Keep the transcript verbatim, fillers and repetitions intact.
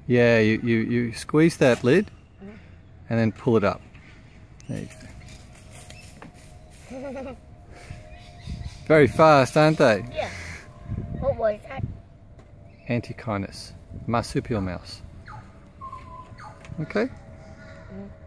Yeah, you, you, you squeeze that lid and then pull it up. There you go. Very fast, aren't they? Yeah. What was that? Antechinus, marsupial mouse. Okay? Mm.